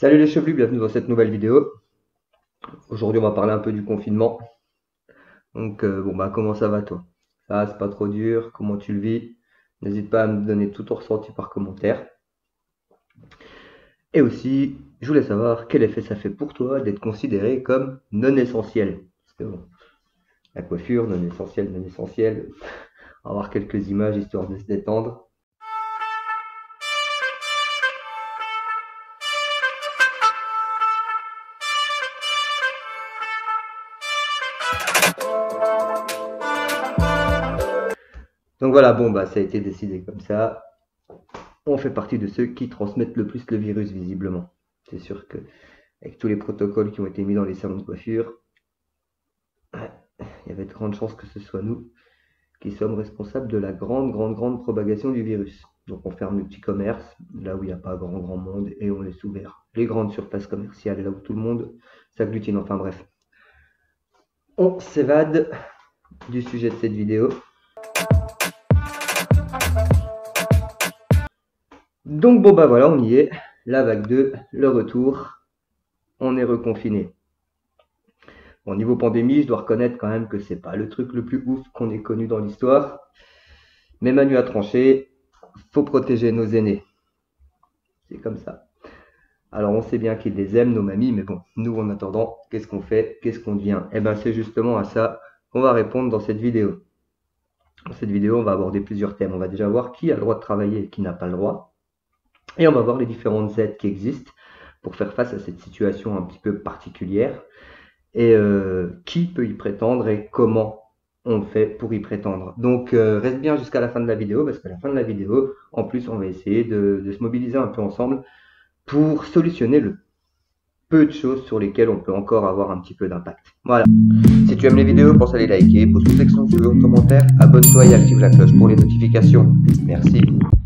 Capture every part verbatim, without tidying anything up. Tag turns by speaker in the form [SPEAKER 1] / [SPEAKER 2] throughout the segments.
[SPEAKER 1] Salut les chevelus, bienvenue dans cette nouvelle vidéo. Aujourd'hui on va parler un peu du confinement. Donc euh, bon bah comment ça va toi? Ça va, c'est pas trop dur, comment tu le vis? N'hésite pas à me donner tout ton ressenti par commentaire. Et aussi, je voulais savoir quel effet ça fait pour toi d'être considéré comme non essentiel. Parce que bon, la coiffure, non essentiel, non essentiel. On va voir quelques images histoire de se détendre. Donc voilà, bon bah ça a été décidé comme ça. On fait partie de ceux qui transmettent le plus le virus visiblement. C'est sûr que avec tous les protocoles qui ont été mis dans les salons de coiffure, il y avait de grandes chances que ce soit nous qui sommes responsables de la grande, grande, grande propagation du virus. Donc on ferme les petits commerces, là où il n'y a pas grand, grand monde, et on laisse ouvert les grandes surfaces commerciales, là où tout le monde s'agglutine. Enfin bref, on s'évade du sujet de cette vidéo. Donc bon bah voilà, on y est, la vague deux, le retour, on est reconfiné. Bon, niveau pandémie, je dois reconnaître quand même que c'est pas le truc le plus ouf qu'on ait connu dans l'histoire. Mais Manu a tranché, faut protéger nos aînés. C'est comme ça. Alors on sait bien qu'ils les aiment, nos mamies, mais bon, nous en attendant, qu'est-ce qu'on fait? Qu'est-ce qu'on devient? Eh bien c'est justement à ça qu'on va répondre dans cette vidéo. Dans cette vidéo, on va aborder plusieurs thèmes. On va déjà voir qui a le droit de travailler et qui n'a pas le droit. Et on va voir les différentes aides qui existent pour faire face à cette situation un petit peu particulière. Et euh, qui peut y prétendre et comment on fait pour y prétendre. Donc euh, reste bien jusqu'à la fin de la vidéo, parce qu'à la fin de la vidéo, en plus on va essayer de, de se mobiliser un peu ensemble pour solutionner le peu de choses sur lesquelles on peut encore avoir un petit peu d'impact. Voilà. Si tu aimes les vidéos, pense à les liker, pose toutes questions sur le commentaire, abonne-toi et active la cloche pour les notifications. Merci.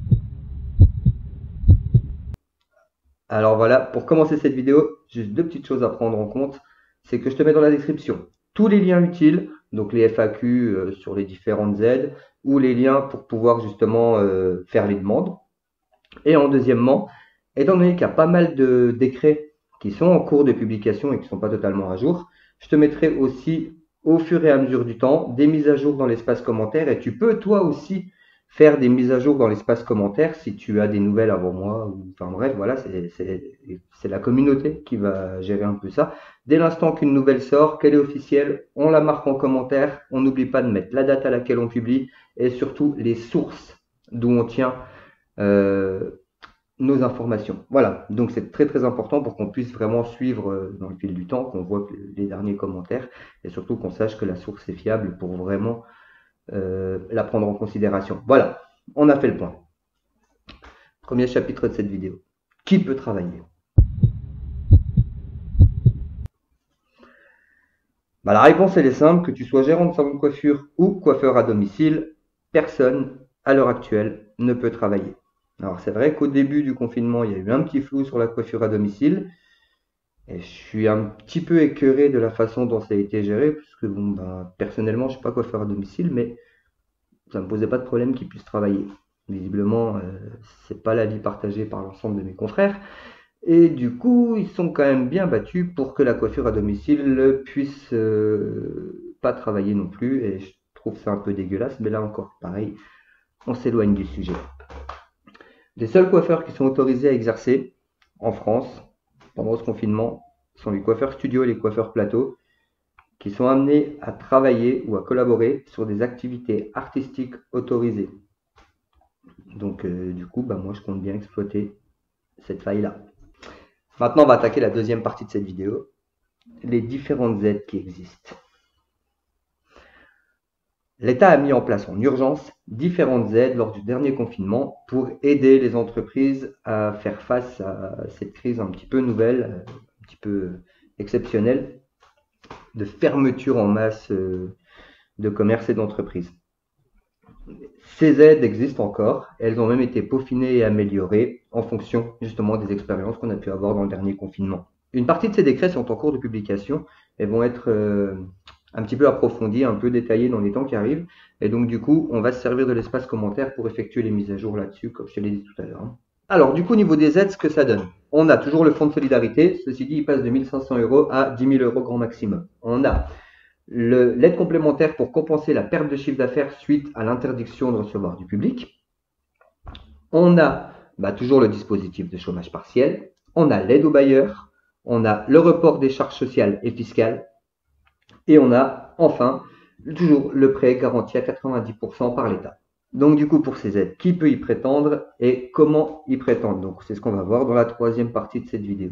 [SPEAKER 1] Alors voilà, pour commencer cette vidéo, juste deux petites choses à prendre en compte. C'est que je te mets dans la description tous les liens utiles, donc les F A Q euh, sur les différentes aides, ou les liens pour pouvoir justement euh, faire les demandes. Et en deuxièmement, étant donné qu'il y a pas mal de décrets qui sont en cours de publication et qui ne sont pas totalement à jour, je te mettrai aussi au fur et à mesure du temps des mises à jour dans l'espace commentaire, et tu peux toi aussi faire des mises à jour dans l'espace commentaire si tu as des nouvelles avant moi, ou enfin bref, voilà, c'est la communauté qui va gérer un peu ça. Dès l'instant qu'une nouvelle sort, qu'elle est officielle, on la marque en commentaire, on n'oublie pas de mettre la date à laquelle on publie et surtout les sources d'où on tient euh, nos informations. Voilà, donc c'est très très important pour qu'on puisse vraiment suivre dans le fil du temps, qu'on voit les derniers commentaires et surtout qu'on sache que la source est fiable pour vraiment Euh, la prendre en considération. Voilà, on a fait le point. Premier chapitre de cette vidéo. Qui peut travailler? Bah, la réponse elle est simple, que tu sois gérant de salon de coiffure ou coiffeur à domicile, personne à l'heure actuelle ne peut travailler. Alors c'est vrai qu'au début du confinement, il y a eu un petit flou sur la coiffure à domicile. Et je suis un petit peu écœuré de la façon dont ça a été géré, puisque bon, ben, personnellement, je ne suis pas coiffeur à domicile, mais ça ne me posait pas de problème qu'ils puissent travailler. Visiblement, euh, c'est pas l'avis partagé par l'ensemble de mes confrères. Et du coup, ils sont quand même bien battus pour que la coiffure à domicile puisse euh, pas travailler non plus. Et je trouve ça un peu dégueulasse, mais là encore, pareil, on s'éloigne du sujet. Les seuls coiffeurs qui sont autorisés à exercer en France pendant ce confinement sont les coiffeurs studio et les coiffeurs plateau, qui sont amenés à travailler ou à collaborer sur des activités artistiques autorisées. Donc euh, du coup, bah, moi je compte bien exploiter cette faille-là. Maintenant, on va attaquer la deuxième partie de cette vidéo, les différentes aides qui existent. L'État a mis en place en urgence différentes aides lors du dernier confinement pour aider les entreprises à faire face à cette crise un petit peu nouvelle, un petit peu exceptionnelle, de fermeture en masse de commerces et d'entreprises. Ces aides existent encore, elles ont même été peaufinées et améliorées en fonction justement des expériences qu'on a pu avoir dans le dernier confinement. Une partie de ces décrets sont en cours de publication et vont être euh, un petit peu approfondies, un peu détaillées dans les temps qui arrivent. Et donc du coup, on va se servir de l'espace commentaire pour effectuer les mises à jour là-dessus, comme je te l'ai dit tout à l'heure. Alors, du coup, au niveau des aides, ce que ça donne, on a toujours le fonds de solidarité. Ceci dit, il passe de mille cinq cents euros à dix mille euros grand maximum. On a le- l'aide complémentaire pour compenser la perte de chiffre d'affaires suite à l'interdiction de recevoir du public. On a bah, toujours le dispositif de chômage partiel. On a l'aide aux bailleurs. On a le report des charges sociales et fiscales. Et on a enfin toujours le prêt garanti à quatre-vingt-dix pour cent par l'État. Donc du coup, pour ces aides, qui peut y prétendre et comment y prétendre? Donc c'est ce qu'on va voir dans la troisième partie de cette vidéo.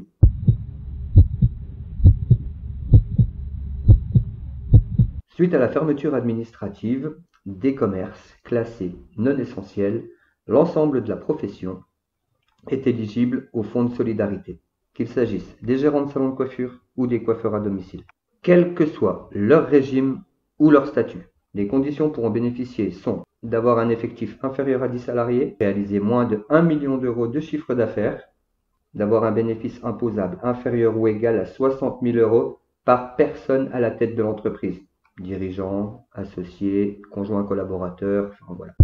[SPEAKER 1] Suite à la fermeture administrative des commerces classés non essentiels, l'ensemble de la profession est éligible au fonds de solidarité, qu'il s'agisse des gérants de salons de coiffure ou des coiffeurs à domicile. Quel que soit leur régime ou leur statut, les conditions pour en bénéficier sont d'avoir un effectif inférieur à dix salariés, réaliser moins de un million d'euros de chiffre d'affaires, d'avoir un bénéfice imposable inférieur ou égal à soixante mille euros par personne à la tête de l'entreprise, dirigeant, associé, conjoint collaborateur, enfin voilà.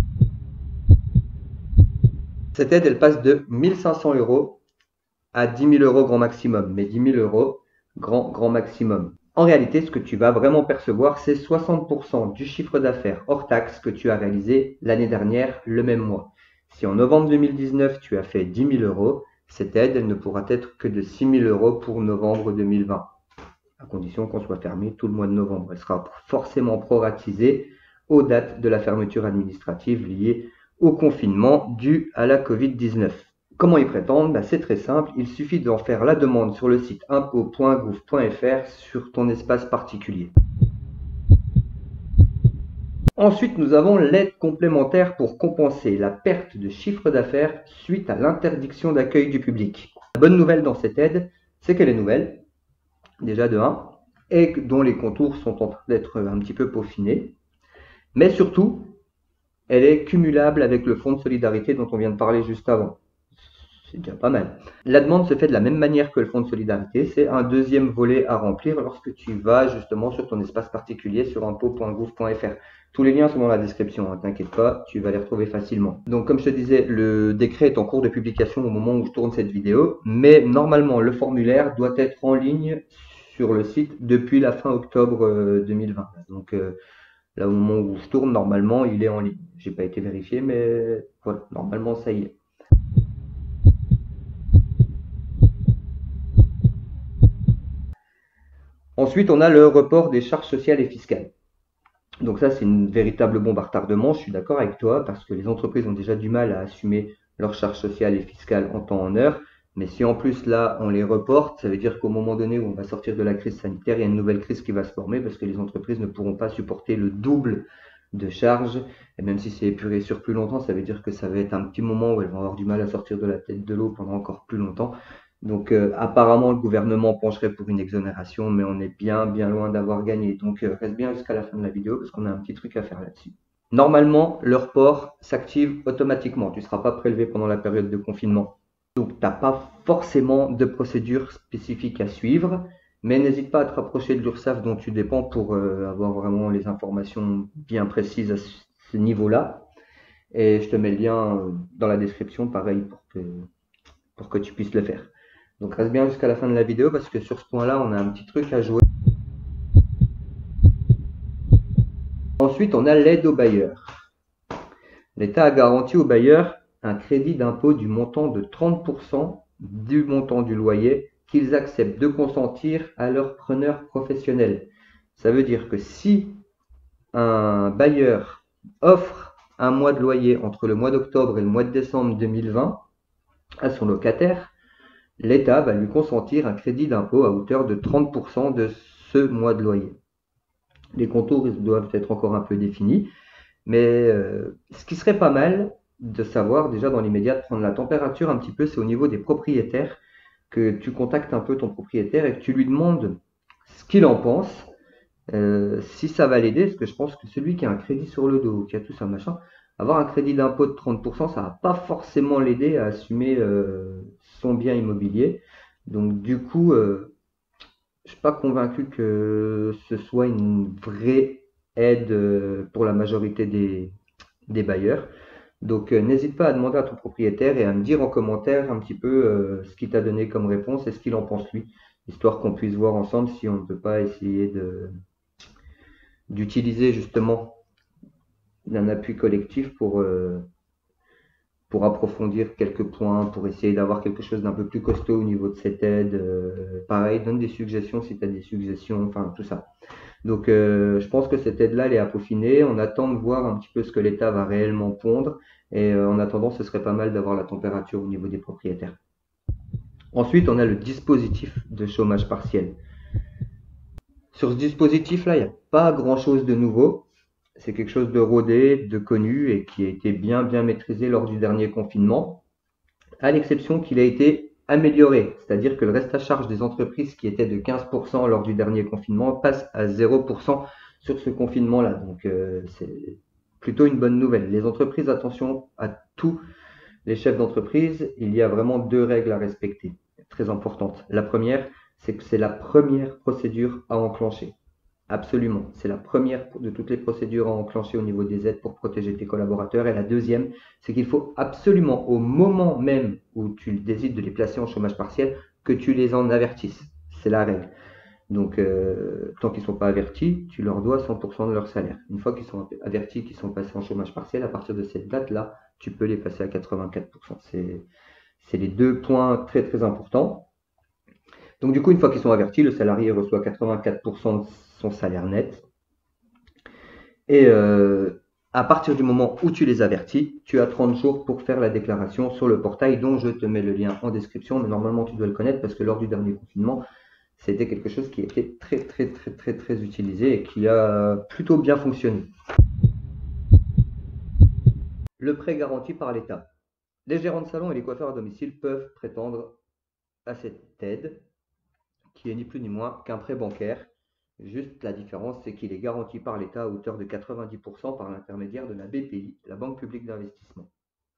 [SPEAKER 1] Cette aide, elle passe de mille cinq cents euros à dix mille euros grand maximum, mais dix mille euros grand, grand maximum. En réalité, ce que tu vas vraiment percevoir, c'est soixante pour cent du chiffre d'affaires hors taxe que tu as réalisé l'année dernière, le même mois. Si en novembre deux mille dix-neuf, tu as fait dix mille euros, cette aide, elle ne pourra être que de six mille euros pour novembre deux mille vingt, à condition qu'on soit fermé tout le mois de novembre. Elle sera forcément proratisée aux dates de la fermeture administrative liée au confinement dû à la covid dix-neuf. Comment y prétendre? Bah, c'est très simple, il suffit d'en faire la demande sur le site impôts point gouv point fr sur ton espace particulier. Ensuite, nous avons l'aide complémentaire pour compenser la perte de chiffre d'affaires suite à l'interdiction d'accueil du public. La bonne nouvelle dans cette aide, c'est qu'elle est nouvelle, déjà de un, et dont les contours sont en train d'être un petit peu peaufinés. Mais surtout, elle est cumulable avec le fonds de solidarité dont on vient de parler juste avant. C'est déjà pas mal. La demande se fait de la même manière que le fonds de solidarité. C'est un deuxième volet à remplir lorsque tu vas justement sur ton espace particulier sur impôts point gouv point fr. Tous les liens sont dans la description, hein, t'inquiète pas, tu vas les retrouver facilement. Donc comme je te disais, le décret est en cours de publication au moment où je tourne cette vidéo, mais normalement le formulaire doit être en ligne sur le site depuis la fin octobre deux mille vingt. Donc euh, là au moment où je tourne, normalement il est en ligne. J'ai pas été vérifié, mais voilà, normalement ça y est. Ensuite, on a le report des charges sociales et fiscales. Donc ça, c'est une véritable bombe à retardement, je suis d'accord avec toi, parce que les entreprises ont déjà du mal à assumer leurs charges sociales et fiscales en temps en heure. Mais si en plus là, on les reporte, ça veut dire qu'au moment donné où on va sortir de la crise sanitaire, il y a une nouvelle crise qui va se former parce que les entreprises ne pourront pas supporter le double de charges. Et même si c'est épuré sur plus longtemps, ça veut dire que ça va être un petit moment où elles vont avoir du mal à sortir de la tête de l'eau pendant encore plus longtemps. Donc euh, apparemment, le gouvernement pencherait pour une exonération, mais on est bien, bien loin d'avoir gagné. Donc euh, reste bien jusqu'à la fin de la vidéo parce qu'on a un petit truc à faire là-dessus. Normalement, le report s'active automatiquement. Tu ne seras pas prélevé pendant la période de confinement. Donc tu n'as pas forcément de procédure spécifique à suivre, mais n'hésite pas à te rapprocher de l'URSSAF dont tu dépends pour euh, avoir vraiment les informations bien précises à ce niveau-là. Et je te mets le lien dans la description, pareil, pour que, pour que tu puisses le faire. Donc reste bien jusqu'à la fin de la vidéo parce que sur ce point-là, on a un petit truc à jouer. Ensuite, on a l'aide aux bailleurs. L'État a garanti aux bailleurs un crédit d'impôt du montant de trente pour cent du montant du loyer qu'ils acceptent de consentir à leurs preneurs professionnels. Ça veut dire que si un bailleur offre un mois de loyer entre le mois d'octobre et le mois de décembre deux mille vingt à son locataire, l'État va lui consentir un crédit d'impôt à hauteur de trente pour cent de ce mois de loyer. Les contours ils doivent être encore un peu définis, mais euh, ce qui serait pas mal de savoir déjà dans l'immédiat, de prendre la température un petit peu, c'est au niveau des propriétaires, que tu contactes un peu ton propriétaire et que tu lui demandes ce qu'il en pense, euh, si ça va l'aider, parce que je pense que celui qui a un crédit sur le dos, qui a tout ça machin, avoir un crédit d'impôt de trente pour cent, ça va pas forcément l'aider à assumer euh, son bien immobilier. Donc du coup, euh, je suis pas convaincu que ce soit une vraie aide euh, pour la majorité des, des bailleurs. Donc, euh, n'hésite pas à demander à ton propriétaire et à me dire en commentaire un petit peu euh, ce qu'il t'a donné comme réponse et ce qu'il en pense lui, histoire qu'on puisse voir ensemble si on ne peut pas essayer de d'utiliser justement un appui collectif pour, euh, pour approfondir quelques points, pour essayer d'avoir quelque chose d'un peu plus costaud au niveau de cette aide. Euh, pareil, donne des suggestions si tu as des suggestions, enfin tout ça. Donc euh, je pense que cette aide-là, elle est à peaufiner. On attend de voir un petit peu ce que l'État va réellement pondre. Et euh, en attendant, ce serait pas mal d'avoir la température au niveau des propriétaires. Ensuite, on a le dispositif de chômage partiel. Sur ce dispositif-là, il n'y a pas grand-chose de nouveau. C'est quelque chose de rodé, de connu et qui a été bien bien maîtrisé lors du dernier confinement, à l'exception qu'il a été amélioré. C'est-à-dire que le reste à charge des entreprises qui était de quinze pour cent lors du dernier confinement passe à zéro pour cent sur ce confinement-là. Donc euh, c'est plutôt une bonne nouvelle. Les entreprises, attention à tous les chefs d'entreprise, il y a vraiment deux règles à respecter, très importantes. La première, c'est que c'est la première procédure à enclencher. Absolument. C'est la première de toutes les procédures à enclencher au niveau des aides pour protéger tes collaborateurs. Et la deuxième, c'est qu'il faut absolument, au moment même où tu décides de les placer en chômage partiel, que tu les en avertisses. C'est la règle. Donc, euh, tant qu'ils ne sont pas avertis, tu leur dois cent pour cent de leur salaire. Une fois qu'ils sont avertis, qu'ils sont passés en chômage partiel, à partir de cette date-là, tu peux les passer à quatre-vingt-quatre pour cent. C'est, c'est les deux points très très importants. Donc, du coup, une fois qu'ils sont avertis, le salarié reçoit quatre-vingt-quatre pour cent de son salaire net. Et euh, à partir du moment où tu les avertis, tu as trente jours pour faire la déclaration sur le portail dont je te mets le lien en description. Mais normalement, tu dois le connaître parce que lors du dernier confinement, c'était quelque chose qui était très, très, très, très, très utilisé et qui a plutôt bien fonctionné. Le prêt garanti par l'État. Les gérants de salon et les coiffeurs à domicile peuvent prétendre à cette aide qui est ni plus ni moins qu'un prêt bancaire. Juste la différence, c'est qu'il est garanti par l'État à hauteur de quatre-vingt-dix pour cent par l'intermédiaire de la B P I, la Banque publique d'investissement.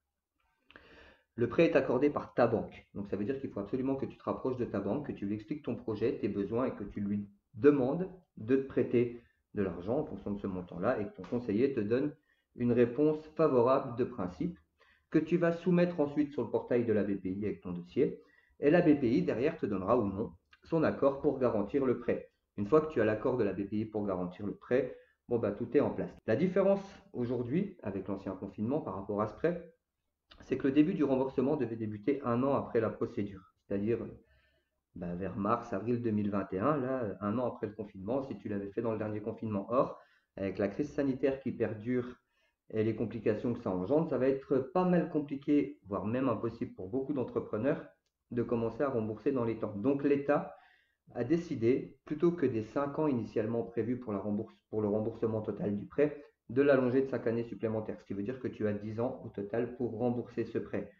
[SPEAKER 1] Le prêt est accordé par ta banque. Donc ça veut dire qu'il faut absolument que tu te rapproches de ta banque, que tu lui expliques ton projet, tes besoins et que tu lui demandes de te prêter de l'argent en fonction de ce montant-là et que ton conseiller te donne une réponse favorable de principe que tu vas soumettre ensuite sur le portail de la B P I avec ton dossier. Et la B P I derrière te donnera ou non son accord pour garantir le prêt. Une fois que tu as l'accord de la B P I pour garantir le prêt, bon bah tout est en place. La différence aujourd'hui avec l'ancien confinement par rapport à ce prêt, c'est que le début du remboursement devait débuter un an après la procédure, c'est-à-dire bah, vers mars, avril deux mille vingt et un, là, un an après le confinement, si tu l'avais fait dans le dernier confinement. Or, avec la crise sanitaire qui perdure et les complications que ça engendre, ça va être pas mal compliqué, voire même impossible pour beaucoup d'entrepreneurs de commencer à rembourser dans les temps. Donc l'État a décidé, plutôt que des cinq ans initialement prévus pour, la rembourse, pour le remboursement total du prêt, de l'allonger de cinq années supplémentaires, ce qui veut dire que tu as dix ans au total pour rembourser ce prêt.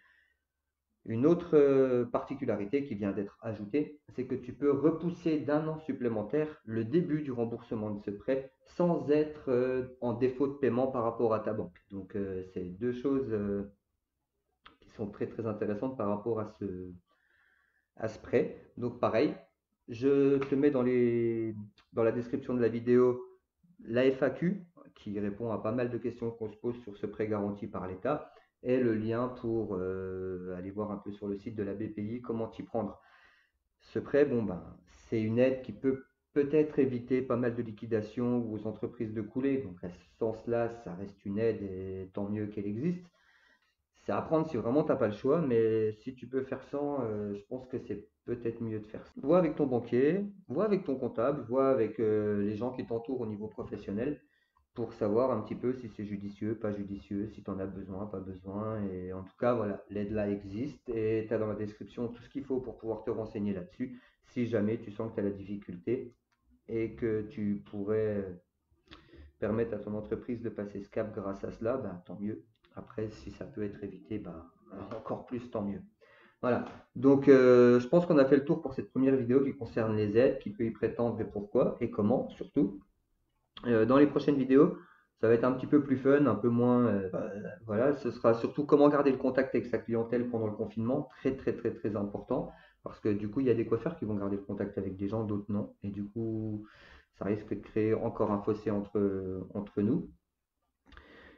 [SPEAKER 1] Une autre euh, particularité qui vient d'être ajoutée, c'est que tu peux repousser d'un an supplémentaire le début du remboursement de ce prêt sans être euh, en défaut de paiement par rapport à ta banque. Donc, euh, c'est deux choses euh, qui sont très très intéressantes par rapport à ce, à ce prêt. Donc, pareil, je te mets dans, les, dans la description de la vidéo la F A Q qui répond à pas mal de questions qu'on se pose sur ce prêt garanti par l'État et le lien pour euh, aller voir un peu sur le site de la B P I comment t'y prendre. Ce prêt, bon ben, c'est une aide qui peut peut-être éviter pas mal de liquidations ou aux entreprises de couler. Donc à ce sens-là, ça reste une aide et tant mieux qu'elle existe. C'est à prendre si vraiment t'as pas le choix, mais si tu peux faire sans, euh, je pense que c'est peut-être mieux de faire ça. Vois avec ton banquier, vois avec ton comptable, vois avec euh, les gens qui t'entourent au niveau professionnel pour savoir un petit peu si c'est judicieux, pas judicieux, si tu en as besoin, pas besoin. Et en tout cas, voilà, l'aide là existe et tu as dans la description tout ce qu'il faut pour pouvoir te renseigner là-dessus si jamais tu sens que tu as la difficulté et que tu pourrais permettre à ton entreprise de passer ce cap grâce à cela, bah, tant mieux. Après, si ça peut être évité, bah, encore plus, tant mieux. Voilà. Donc, euh, je pense qu'on a fait le tour pour cette première vidéo qui concerne les aides, qui peut y prétendre et pourquoi et comment surtout. Euh, dans les prochaines vidéos, ça va être un petit peu plus fun, un peu moins. Euh, bah, voilà, ce sera surtout comment garder le contact avec sa clientèle pendant le confinement, très très très très important, parce que du coup, il y a des coiffeurs qui vont garder le contact avec des gens, d'autres non, et du coup, ça risque de créer encore un fossé entre, entre nous.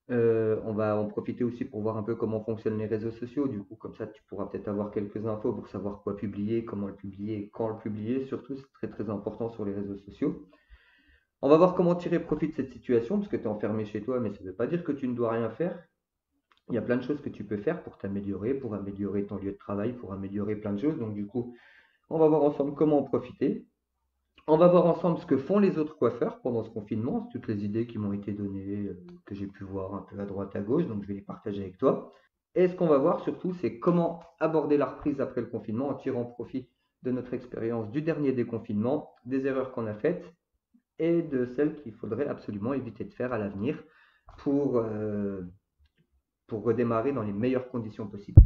[SPEAKER 1] Euh, on va en profiter aussi pour voir un peu comment fonctionnent les réseaux sociaux. Du coup, comme ça, tu pourras peut-être avoir quelques infos pour savoir quoi publier, comment le publier et quand le publier. Surtout, c'est très très important sur les réseaux sociaux. On va voir comment tirer profit de cette situation, parce que tu es enfermé chez toi, mais ça ne veut pas dire que tu ne dois rien faire. Il y a plein de choses que tu peux faire pour t'améliorer, pour améliorer ton lieu de travail, pour améliorer plein de choses. Donc du coup, on va voir ensemble comment en profiter. On va voir ensemble ce que font les autres coiffeurs pendant ce confinement, toutes les idées qui m'ont été données, euh, que j'ai pu voir un peu à droite à gauche, donc je vais les partager avec toi. Et ce qu'on va voir surtout, c'est comment aborder la reprise après le confinement en tirant profit de notre expérience du dernier déconfinement, des erreurs qu'on a faites et de celles qu'il faudrait absolument éviter de faire à l'avenir pour, euh, pour redémarrer dans les meilleures conditions possibles.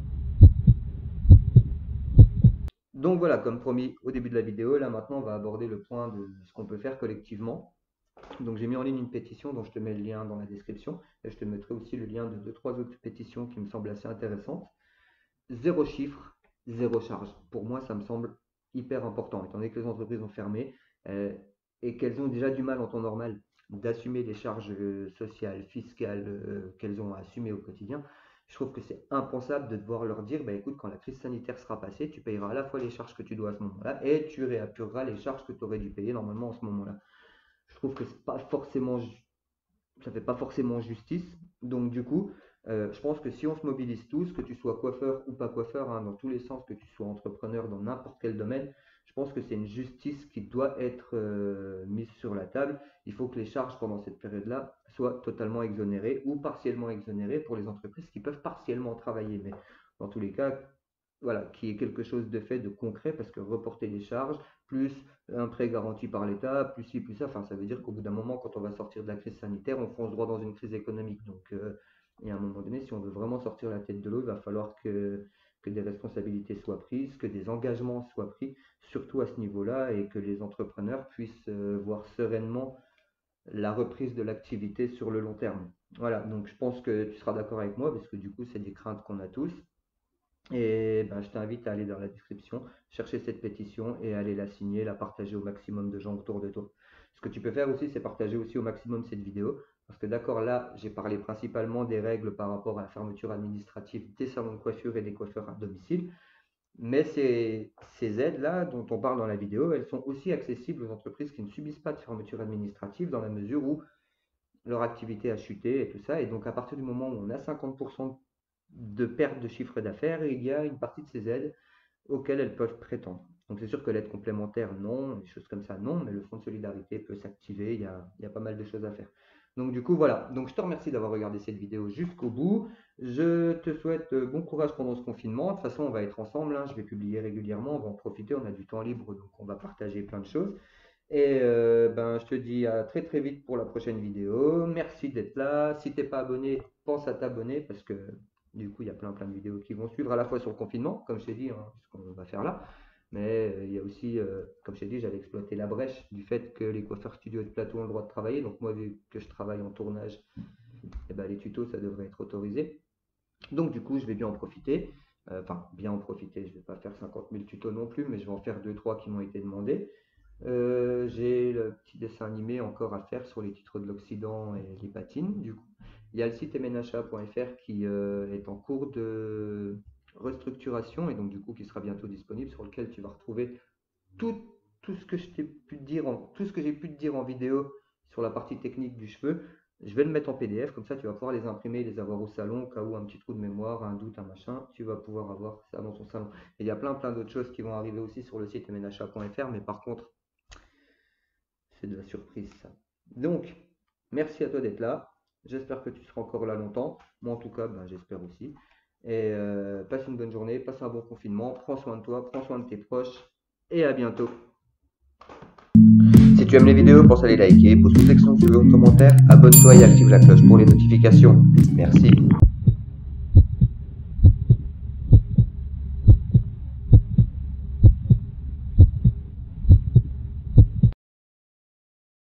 [SPEAKER 1] Donc voilà, comme promis au début de la vidéo, là maintenant on va aborder le point de ce qu'on peut faire collectivement. Donc j'ai mis en ligne une pétition dont je te mets le lien dans la description et je te mettrai aussi le lien de deux trois autres pétitions qui me semblent assez intéressantes. Zéro chiffre, zéro charge. Pour moi, ça me semble hyper important, étant donné que les entreprises ont fermé euh, et qu'elles ont déjà du mal en temps normal d'assumer les charges euh, sociales, fiscales euh, qu'elles ont à assumer au quotidien. Je trouve que c'est impensable de devoir leur dire, bah, écoute, quand la crise sanitaire sera passée, tu payeras à la fois les charges que tu dois à ce moment-là et tu réapureras les charges que tu aurais dû payer normalement en ce moment-là. Je trouve que c'est pas forcément ça fait pas forcément justice. Donc du coup, euh, je pense que si on se mobilise tous, que tu sois coiffeur ou pas coiffeur, hein, dans tous les sens, que tu sois entrepreneur dans n'importe quel domaine, je pense que c'est une justice qui doit être euh, mise sur la table. Il faut que les charges pendant cette période-là soient totalement exonérées ou partiellement exonérées pour les entreprises qui peuvent partiellement travailler. Mais dans tous les cas, voilà, qui est quelque chose de fait, de concret, parce que reporter les charges, plus un prêt garanti par l'État, plus ci, plus ça, enfin, ça veut dire qu'au bout d'un moment, quand on va sortir de la crise sanitaire, on fonce droit dans une crise économique. Donc, euh, et à un moment donné, si on veut vraiment sortir la tête de l'eau, il va falloir que, que des responsabilités soient prises, que des engagements soient pris, surtout à ce niveau-là, et que les entrepreneurs puissent euh, voir sereinement la reprise de l'activité sur le long terme. Voilà, donc je pense que tu seras d'accord avec moi, parce que du coup, c'est des craintes qu'on a tous. Et ben, je t'invite à aller dans la description, chercher cette pétition et aller la signer, la partager au maximum de gens autour de toi. Ce que tu peux faire aussi, c'est partager aussi au maximum cette vidéo. Parce que d'accord, là, j'ai parlé principalement des règles par rapport à la fermeture administrative des salons de coiffure et des coiffeurs à domicile. Mais ces, ces aides-là dont on parle dans la vidéo, elles sont aussi accessibles aux entreprises qui ne subissent pas de fermeture administrative dans la mesure où leur activité a chuté et tout ça. Et donc, à partir du moment où on a cinquante pour cent de perte de chiffre d'affaires, il y a une partie de ces aides auxquelles elles peuvent prétendre. Donc, c'est sûr que l'aide complémentaire, non, des choses comme ça, non, mais le fonds de solidarité peut s'activer, il y a, il y a pas mal de choses à faire. Donc, du coup, voilà. Donc, je te remercie d'avoir regardé cette vidéo jusqu'au bout. Je te souhaite bon courage pendant ce confinement. De toute façon, on va être ensemble, hein. Je vais publier régulièrement, on va en profiter, on a du temps libre, donc on va partager plein de choses. Et euh, ben, je te dis à très très vite pour la prochaine vidéo. Merci d'être là. Si t'es pas abonné, pense à t'abonner parce que du coup, il y a plein plein de vidéos qui vont suivre à la fois sur le confinement, comme je t'ai dit, hein, ce qu'on va faire là. Mais euh, il y a aussi, euh, comme je t'ai dit, j'allais exploiter la brèche du fait que les coiffeurs studio et de plateau ont le droit de travailler. Donc moi, vu que je travaille en tournage, eh ben, les tutos, ça devrait être autorisé. Donc du coup, je vais bien en profiter. Euh, Enfin, bien en profiter. Je vais pas faire cinquante mille tutos non plus, mais je vais en faire deux trois qui m'ont été demandés. Euh, j'ai le petit dessin animé encore à faire sur les titres de l'Occident et les patines, du coup. Il y a le site m n h a point f r qui euh, est en cours de restructuration et donc du coup qui sera bientôt disponible, sur lequel tu vas retrouver tout, tout ce que je t'ai pu te dire en, tout ce que j'ai pu te dire en vidéo sur la partie technique du cheveu. Je vais le mettre en P D F, comme ça tu vas pouvoir les imprimer, les avoir au salon, au cas où un petit trou de mémoire, un doute, un machin, tu vas pouvoir avoir ça dans ton salon. Et il y a plein plein d'autres choses qui vont arriver aussi sur le site m n h a point f r, mais par contre, c'est de la surprise ça. Donc, merci à toi d'être là. J'espère que tu seras encore là longtemps. Moi en tout cas, ben, j'espère aussi. Et euh, passe une bonne journée, passe un bon confinement, prends soin de toi, prends soin de tes proches et à bientôt. Si tu aimes les vidéos, pense à les liker, pose toute section sous le commentaire, abonne-toi et active la cloche pour les notifications. Merci.